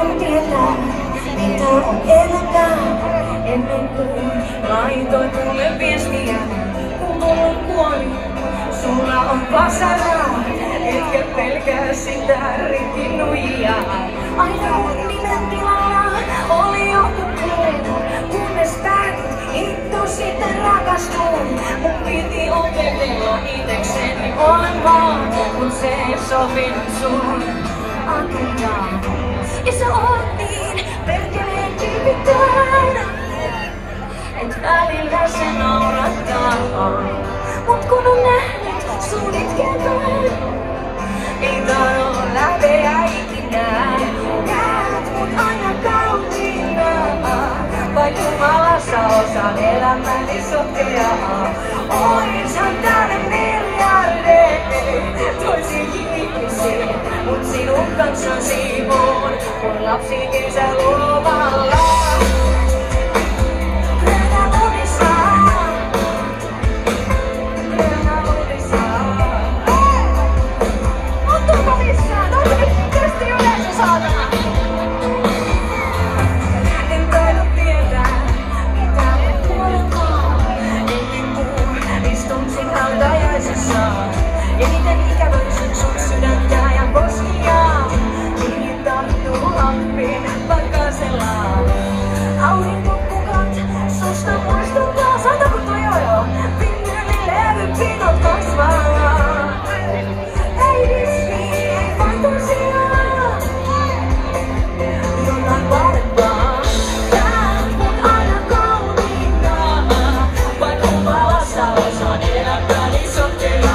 haluan tietää, mitä on elämää. Ennen kuin laitoin mulle viestiä, kun mulla kuoli. Sulla on vasaraa, etkä pelkää sitä rikkinuijaa. Aina mun nimen tilalla oli joku muu, kunnes päätit ittu sitten rakastuun. Mun piti opetella itekseni olemaan, kun se ei sopinut sun agendaan. Ja sä oot niin perkeleen tyypitön, et välillä se naurattaa. Mut kun on nähnyt sun itkevän, ei taroo lähteä ikinä. Näet mut aina kauniina, vai Jumalassa osaan elämäni sotkea. Oishan täällä miljardeja toisiin ihmisiin, mut sinun kanssasi on kun lapsi kesälomalla. Eniten ikävöisin sun sydäntä ja koskia, mihin tahtuu hampin pakasella. Aurinkokukat susta muistuttaa, saatako toi jo? Vinyylilevypinot kasvaa. Ei vissi, ei fantasiaa, jotain parempaa. Näet mut aina kauniina, vai Jumalassa osaan elämäni sotkea.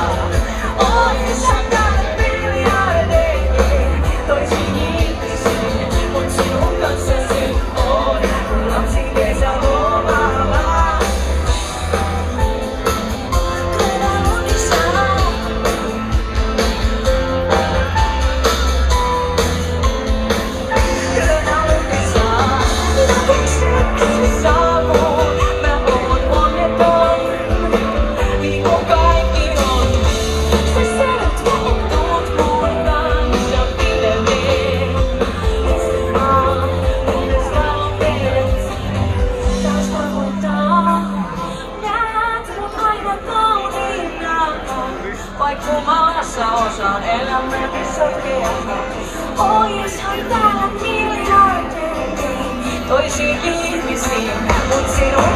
Vai Jumalassa osaan elämäni sotkea. Oishan täällä miljardeja toisiin ihmisiin, mut sinun